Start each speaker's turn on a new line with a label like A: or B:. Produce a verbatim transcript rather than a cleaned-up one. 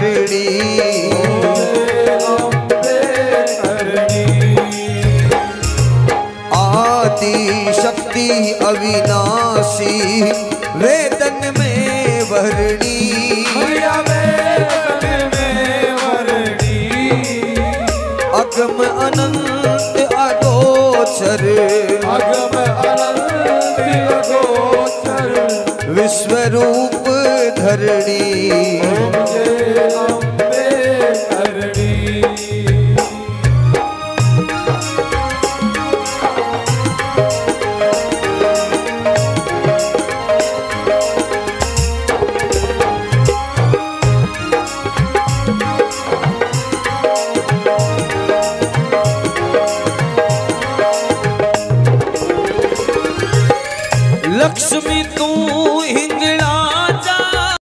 A: धरणी आदि शक्ति अविनाशी वेदन में वरणी अगम अनंत अगोचर
B: अगम अनंत अगोचर
A: विश्वरूप धरणी